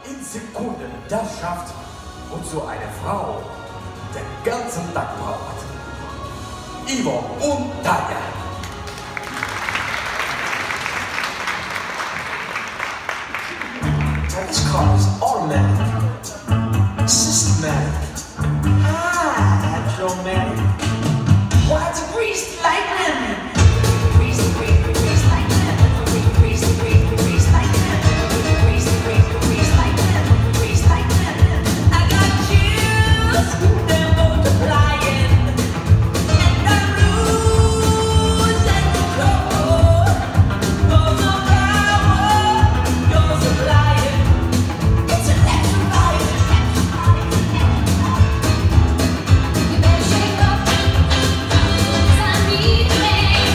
in Sekunden das schafft, wozu eine Frau den ganzen Tag braucht. Ivo und Tanja. This car is automatic, systematic, hydromatic. Why it's greased like lemon? Greased like lemon. Greased like lemon. Greased like lemon. Greased like lemon. I got juice, they're multiplying, and the rules and the code. Goes on power, goes on lying. It's electrifying. You better shake up, 'cause I need a man.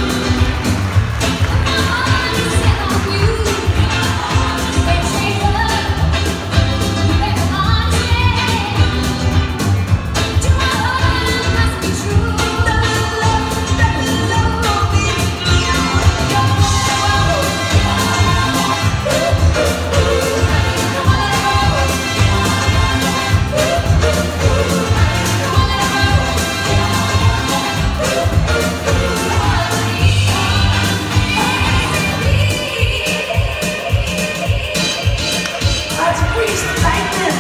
My heart is set on you. You better shake up, you better understand. To my heart it must be true. Love me. That's greased like lemon.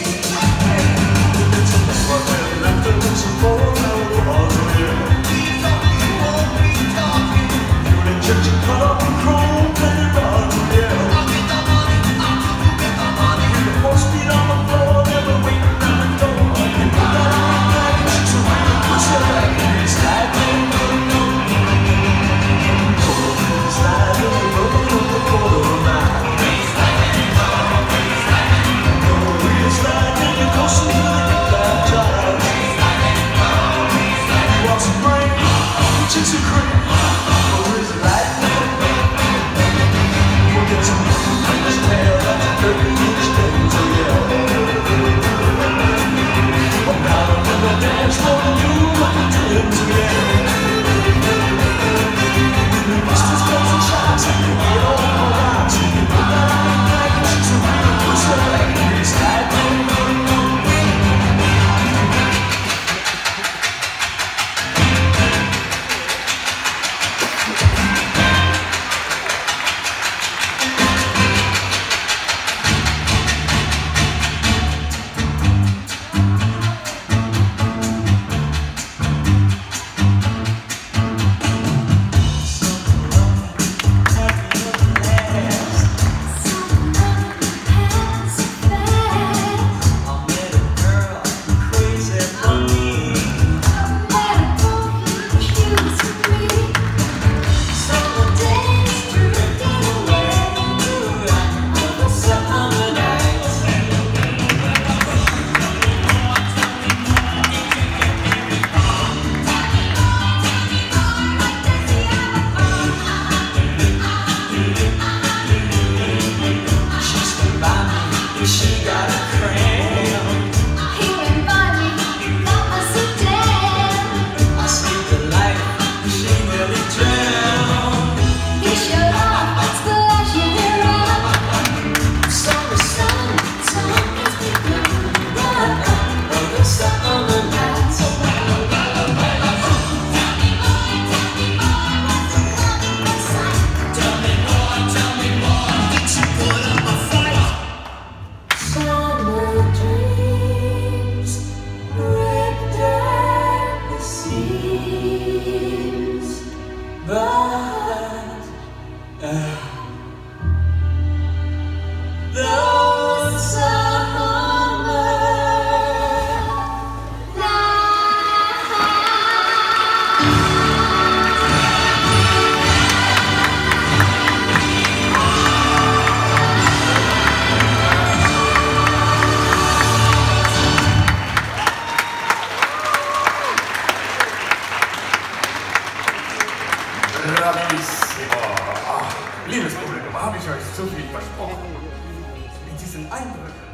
Bravissimo! Liebes Publikum, habe ich euch zu viel versprochen? Mit diesen Eindrücken